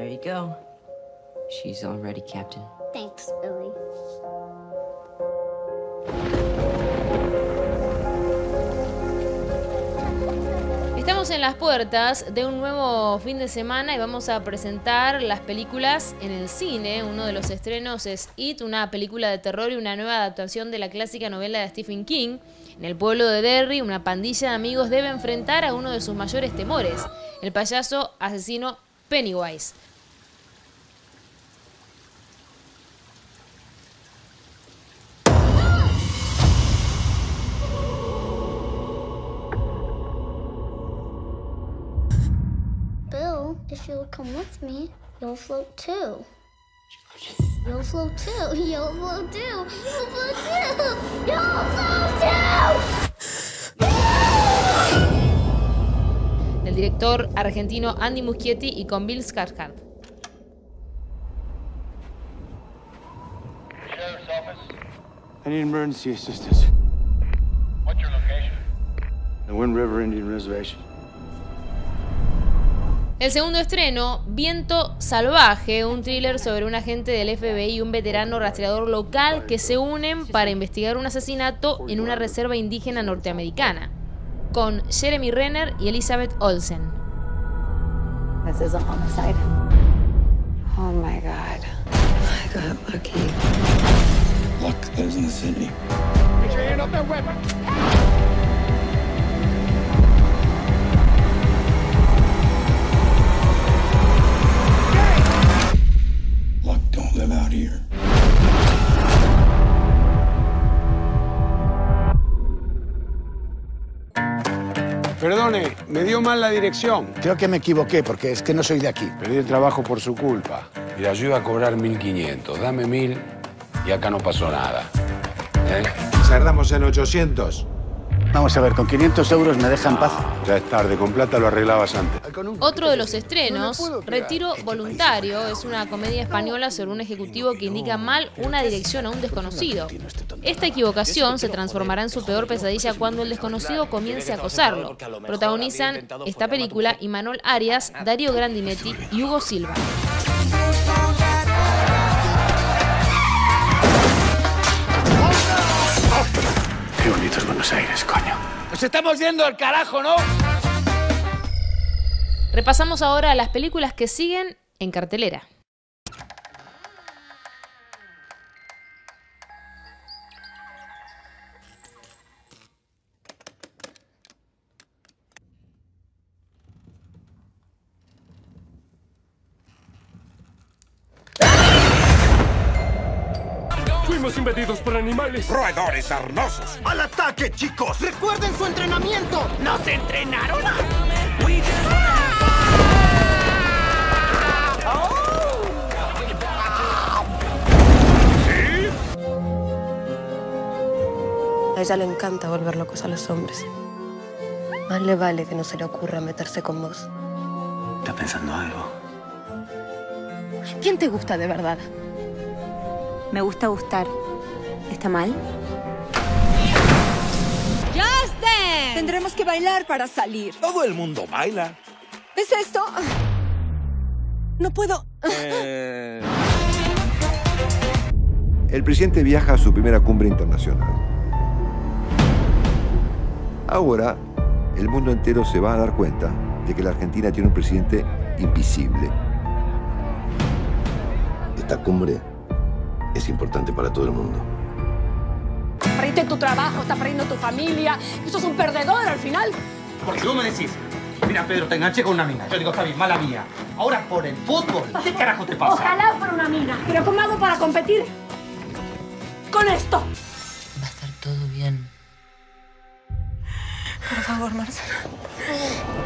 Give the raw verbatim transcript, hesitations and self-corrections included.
There you go. She's all ready, Captain. Thanks, Billy. Estamos en las puertas de un nuevo fin de semana y vamos a presentar las películas en el cine. Uno de los estrenos es It, una película de terror y una nueva adaptación de la clásica novela de Stephen King. En el pueblo de Derry, una pandilla de amigos debe enfrentar a uno de sus mayores temores, el payaso asesino Pennywise. Bill, if you'll come with me, you'll float too. You'll float too. You'll float too. You'll float too. You'll float too. Del director argentino Andy Muschietti y con Bill Skarsgård. Sheriff's office. I need emergency assistance. What's your location? The Wind River Indian Reservation. El segundo estreno, Viento Salvaje, un thriller sobre un agente del F B I y un veterano rastreador local que se unen para investigar un asesinato en una reserva indígena norteamericana, con Jeremy Renner y Elizabeth Olsen. This is a homicide. Oh my God. I got lucky. Luck lives in the city. Get your hand off that weapon! Luck don't live out here. Perdone, me dio mal la dirección. Creo que me equivoqué porque es que no soy de aquí. Perdí el trabajo por su culpa. Mira, yo iba a cobrar mil quinientos. Dame mil y acá no pasó nada. ¿Eh? Cerramos en ochocientos. Vamos a ver, con quinientos euros me deja en paz. Ya es tarde, con plata lo arreglabas antes. Otro de los estrenos, Retiro Voluntario, es una comedia española sobre un ejecutivo que indica mal una dirección a un desconocido. Esta equivocación se transformará en su peor pesadilla cuando el desconocido comience a acosarlo. Protagonizan esta película Imanol Arias, Darío Grandinetti y Hugo Silva. Qué bonito es Buenos Aires, coño. ¡Nos estamos yendo al carajo, ¿no? Repasamos ahora las películas que siguen en cartelera. Fuimos invadidos por animales. ¡Roedores sarnosos! ¡Al ataque, chicos! ¡Recuerden su entrenamiento! ¡Nos entrenaron! ¿Sí? A ella le encanta volver locos a los hombres. Más le vale que no se le ocurra meterse con vos. ¿Está pensando algo? ¿Quién te gusta de verdad? Me gusta gustar. ¿Está mal? ¡Justin! Tendremos que bailar para salir. Todo el mundo baila. ¿Ves esto? No puedo. Eh... El presidente viaja a su primera cumbre internacional. Ahora, el mundo entero se va a dar cuenta de que la Argentina tiene un presidente invisible. Esta cumbre es importante para todo el mundo. Perdiste tu trabajo, estás perdiendo tu familia. Y sos un perdedor al final. Porque tú me decís, mira, Pedro, te enganché con una mina. Yo digo, está bien, mala mía. Ahora por el fútbol, ¿qué carajo te pasa? Ojalá por una mina. Pero ¿cómo hago para competir con esto? Va a estar todo bien. Por favor, Marcelo.